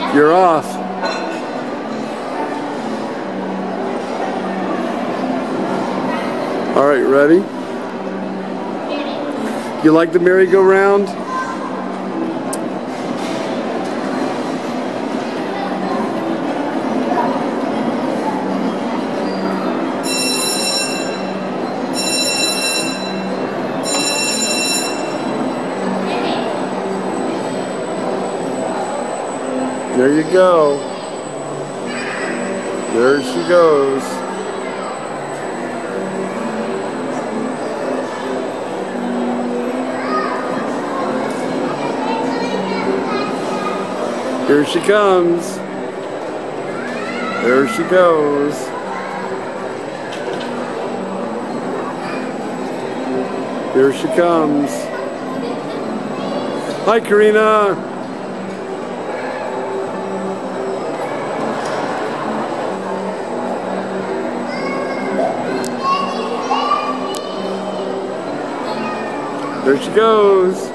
You're off. All right, ready? You like the merry-go-round? There you go. There she goes. Here she comes. There she goes. Here she comes. Hi, Karina. There she goes.